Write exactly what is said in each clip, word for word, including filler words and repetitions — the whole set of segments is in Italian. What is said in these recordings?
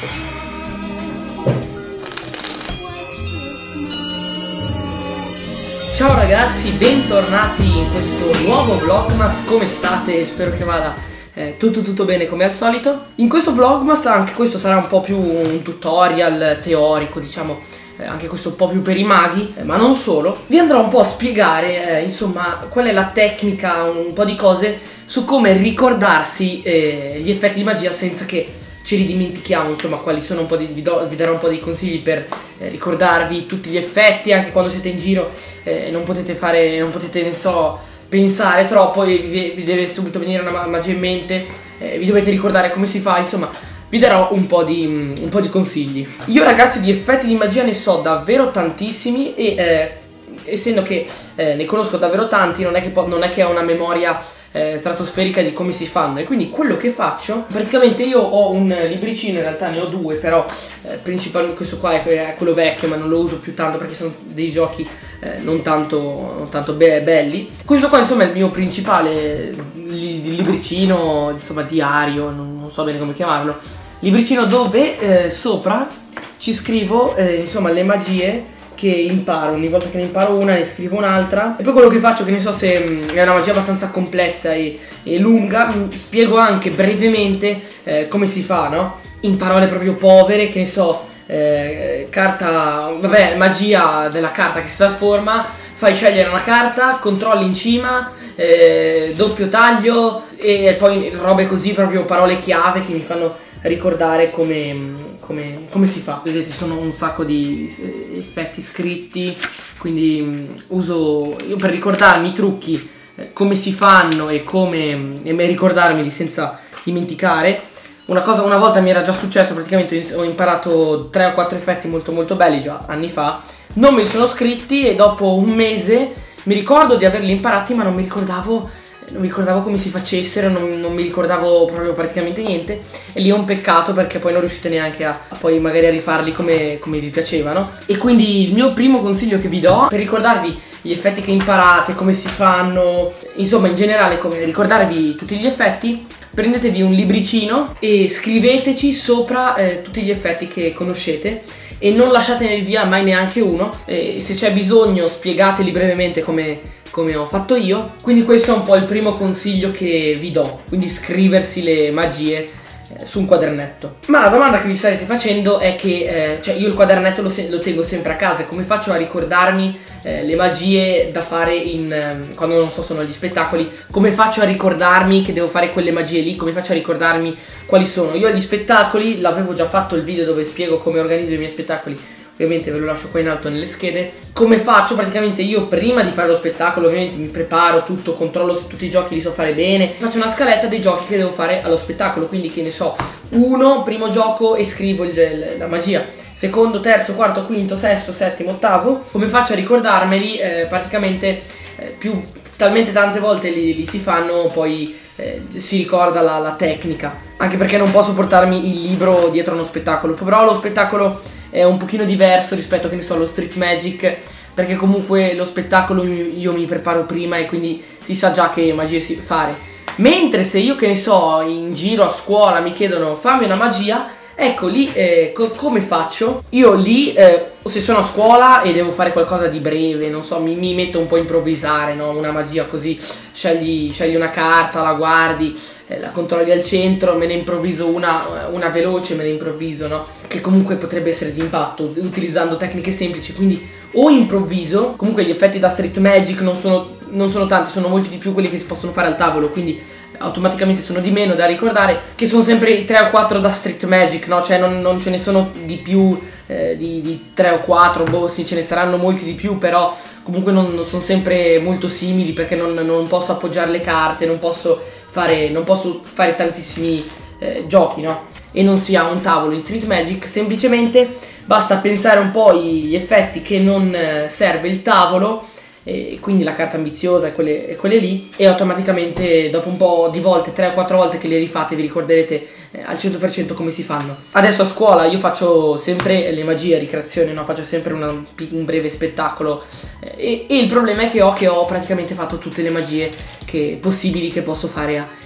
Ciao ragazzi, bentornati in questo nuovo vlogmas. Come state? Spero che vada eh, tutto tutto bene come al solito. In questo vlogmas, anche questo sarà un po' più un tutorial teorico, diciamo, eh, anche questo un po' più per i maghi, eh, ma non solo. Vi andrò un po' a spiegare eh, insomma qual è la tecnica, un po' di cose su come ricordarsi eh, gli effetti di magia senza che ci ridimentichiamo, insomma, quali sono un po' di, vi, do, vi darò un po' dei consigli per eh, ricordarvi tutti gli effetti, anche quando siete in giro eh, non potete fare, non potete, ne so, pensare troppo e vi, vi deve subito venire una magia in mente, eh, vi dovete ricordare come si fa, insomma, vi darò un po' di, un po' di consigli. Io ragazzi di effetti di magia ne so davvero tantissimi e eh, essendo che eh, ne conosco davvero tanti, non è che, non è che ho una memoria Eh, stratosferica di come si fanno, e quindi quello che faccio, praticamente io ho un libricino, in realtà ne ho due, però eh, principalmente questo qua è, è quello vecchio, ma non lo uso più tanto perché sono dei giochi eh, non tanto, non tanto be belli. Questo qua insomma è il mio principale li libricino, insomma diario, non, non so bene come chiamarlo, libricino dove eh, sopra ci scrivo eh, insomma le magie che imparo. Ogni volta che ne imparo una ne scrivo un'altra, e poi quello che faccio, che ne so se mh, è una magia abbastanza complessa e, e lunga, mh, spiego anche brevemente eh, come si fa, no? In parole proprio povere, che ne so, eh, carta, vabbè, magia della carta che si trasforma, fai scegliere una carta, controlli in cima, eh, doppio taglio e poi robe così, proprio parole chiave che mi fanno ricordare come, come, come si fa. Vedete, sono un sacco di effetti scritti, quindi um, uso io per ricordarmi i trucchi, eh, come si fanno e come e ricordarmeli senza dimenticare. Una cosa, una volta mi era già successo, praticamente ho imparato tre o quattro effetti molto molto belli già anni fa, non me li sono scritti e dopo un mese mi ricordo di averli imparati, ma non mi ricordavo non mi ricordavo come si facessero, non, non mi ricordavo proprio praticamente niente, e lì è un peccato perché poi non riuscite neanche a, a poi magari a rifarli come, come vi piacevano. E quindi il mio primo consiglio che vi do per ricordarvi gli effetti che imparate, come si fanno, insomma in generale come ricordarvi tutti gli effetti, prendetevi un libricino e scriveteci sopra eh, tutti gli effetti che conoscete e non lasciatene via mai neanche uno, e se c'è bisogno spiegateli brevemente come come ho fatto io. Quindi questo è un po' il primo consiglio che vi do, quindi scriversi le magie eh, su un quadernetto. Ma la domanda che vi starete facendo è che eh, cioè io il quadernetto lo, lo tengo sempre a casa, come faccio a ricordarmi eh, le magie da fare in eh, quando non so sono agli spettacoli, come faccio a ricordarmi che devo fare quelle magie lì, come faccio a ricordarmi quali sono. Io agli spettacoli l'avevo già fatto il video dove spiego come organizzo i miei spettacoli, ovviamente ve lo lascio qua in alto nelle schede. Come faccio? Praticamente io prima di fare lo spettacolo ovviamente mi preparo tutto, controllo se tutti i giochi li so fare bene, faccio una scaletta dei giochi che devo fare allo spettacolo, quindi che ne so, uno, primo gioco e scrivo il, la magia, secondo, terzo, quarto, quinto, sesto, settimo, ottavo. Come faccio a ricordarmeli? Eh, praticamente eh, più talmente tante volte li, li si fanno, poi eh, si ricorda la, la tecnica, anche perché non posso portarmi il libro dietro a uno spettacolo, però lo spettacolo è un pochino diverso rispetto, che ne so, allo Street Magic, perché comunque lo spettacolo io mi preparo prima e quindi si sa già che magie si fare. Mentre se io, che ne so, in giro a scuola mi chiedono fammi una magia, ecco lì eh, co come faccio? Io lì eh, se sono a scuola e devo fare qualcosa di breve, non so, mi, mi metto un po' a improvvisare, no? Una magia così, scegli, scegli una carta, la guardi, eh, la controlli al centro, me ne improvviso una, una veloce, me ne improvviso, no? Che comunque potrebbe essere di impatto, utilizzando tecniche semplici, quindi o improvviso, comunque gli effetti da Street Magic non sono, non sono tanti, sono molti di più quelli che si possono fare al tavolo, quindi automaticamente sono di meno da ricordare, che sono sempre i tre o quattro da Street Magic, no? Cioè non, non ce ne sono di più eh, di, di tre o quattro, boh, sì, ce ne saranno molti di più, però comunque non, non sono sempre molto simili, perché non, non posso appoggiare le carte, non posso fare, non posso fare tantissimi eh, giochi, no? E non si ha un tavolo in Street Magic, semplicemente basta pensare un po' gli effetti che non eh, serve il tavolo, e quindi la carta ambiziosa e quelle, e quelle lì, e automaticamente dopo un po' di volte, tre o quattro volte che le rifate, vi ricorderete eh, al cento per cento come si fanno. Adesso a scuola io faccio sempre le magie a ricreazione, no? Faccio sempre una, un breve spettacolo eh, e, e il problema è che ho, che ho praticamente fatto tutte le magie che, possibili che posso fare a,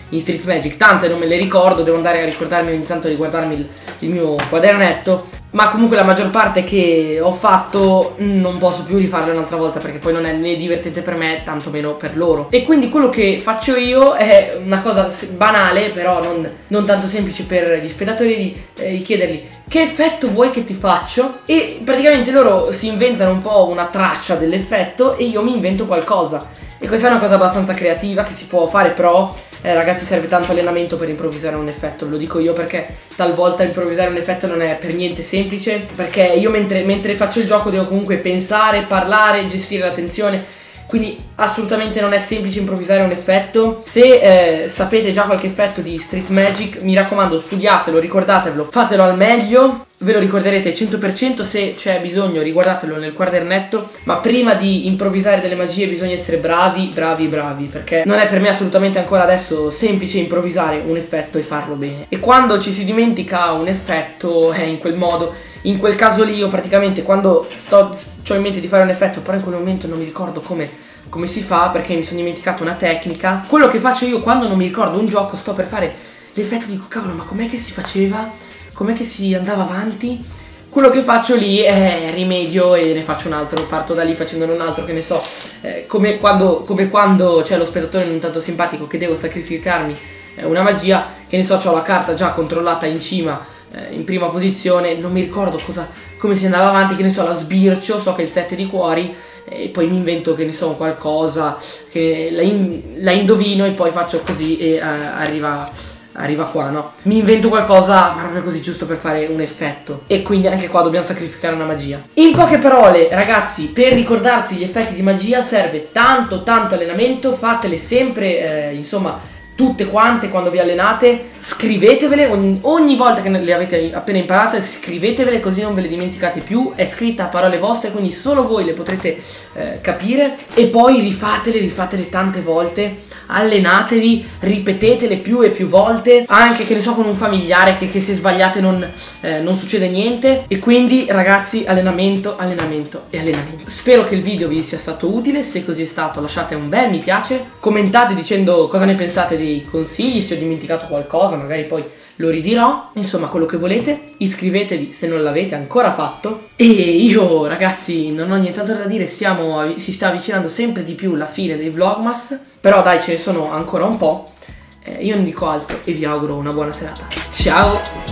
in Street Magic. Tante non me le ricordo, devo andare a ricordarmi ogni tanto di guardarmi il, il mio quadernetto, ma comunque la maggior parte che ho fatto non posso più rifarle un'altra volta, perché poi non è né divertente per me, tanto meno per loro. E quindi quello che faccio io è una cosa banale, però non, non tanto semplice per gli spettatori, di, eh, di chiedergli: che effetto vuoi che ti faccio? E praticamente loro si inventano un po' una traccia dell'effetto e io mi invento qualcosa. E questa è una cosa abbastanza creativa che si può fare, però eh, ragazzi, serve tanto allenamento per improvvisare un effetto, ve lo dico io, perché talvolta improvvisare un effetto non è per niente semplice, perché io mentre, mentre faccio il gioco devo comunque pensare, parlare, gestire l'attenzione, quindi assolutamente non è semplice improvvisare un effetto. Se eh, sapete già qualche effetto di Street Magic, mi raccomando, studiatelo, ricordatevelo, fatelo al meglio, ve lo ricorderete al cento per cento. Se c'è bisogno riguardatelo nel quadernetto, ma prima di improvvisare delle magie bisogna essere bravi, bravi, bravi, perché non è per me assolutamente ancora adesso semplice improvvisare un effetto e farlo bene. E quando ci si dimentica un effetto è in quel modo. In quel caso lì io praticamente quando sto, ho in mente di fare un effetto, però in quel momento non mi ricordo come, come si fa, perché mi sono dimenticato una tecnica. Quello che faccio io quando non mi ricordo un gioco, sto per fare l'effetto, dico cavolo, ma com'è che si faceva? Com'è che si andava avanti? Quello che faccio lì è rimedio e ne faccio un altro, parto da lì facendone un altro, che ne so, eh, come quando, come quando c'è lo spettatore non tanto simpatico che devo sacrificarmi eh, una magia, che ne so, ho la carta già controllata in cima, in prima posizione, non mi ricordo cosa, come si andava avanti, che ne so, la sbircio, so che è il sette di cuori e poi mi invento, che ne so, qualcosa che la, in, la indovino e poi faccio così e uh, arriva, arriva qua, no? Mi invento qualcosa proprio così, giusto per fare un effetto, e quindi anche qua dobbiamo sacrificare una magia. In poche parole ragazzi, per ricordarsi gli effetti di magia serve tanto tanto allenamento, fatele sempre, eh, insomma tutte quante quando vi allenate, scrivetevele ogni, ogni volta che le avete appena imparate, scrivetevele così non ve le dimenticate più, è scritta a parole vostre, quindi solo voi le potrete eh, capire, e poi rifatele, rifatele tante volte, allenatevi, ripetetele più e più volte, anche che ne so con un familiare, che, che se sbagliate non, eh, non succede niente. E quindi ragazzi, allenamento, allenamento e allenamento. Spero che il video vi sia stato utile, se così è stato lasciate un bel mi piace, commentate dicendo cosa ne pensate dei consigli, se ho dimenticato qualcosa magari poi lo ridirò, insomma quello che volete. Iscrivetevi se non l'avete ancora fatto, e io ragazzi non ho nient'altro da dire, stiamo, si sta avvicinando sempre di più la fine dei vlogmas, però dai, ce ne sono ancora un po', eh, io non dico altro e vi auguro una buona serata, ciao!